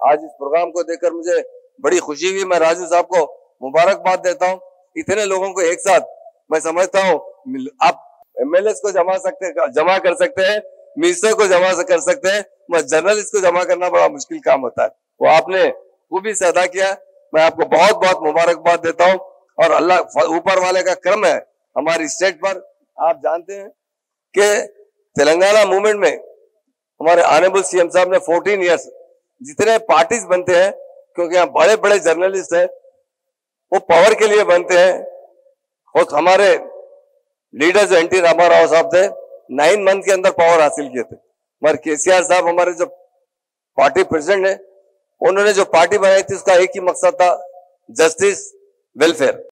आज इस प्रोग्राम को देखकर मुझे बड़ी खुशी हुई। मैं राजू साहब को मुबारकबाद देता हूँ। इतने लोगों को एक साथ, मैं समझता हूँ आप एमएलए को जमा कर सकते हैं, मिनिस्टर को जमा कर सकते हैं, मगर जर्नलिस्ट को जमा करना बड़ा मुश्किल काम होता है। वो आपने खूबी से अदा किया। मैं आपको बहुत बहुत मुबारकबाद देता हूँ और अल्लाह ऊपर वाले का कर्म है हमारी स्टेट पर। आप जानते हैं कि तेलंगाना मूवमेंट में हमारे ऑनरेबल सीएम साहब ने 14 इयर्स जितने पार्टीज बनते हैं, क्योंकि यहाँ बड़े बड़े जर्नलिस्ट हैं, वो पावर के लिए बनते हैं। और हमारे लीडर जो एनटी रामाराव साहब थे 9 मंथ के अंदर पावर हासिल किए थे। मगर केसीआर साहब हमारे जो पार्टी प्रेसिडेंट है, उन्होंने जो पार्टी बनाई थी उसका एक ही मकसद था, जस्टिस, वेलफेयर।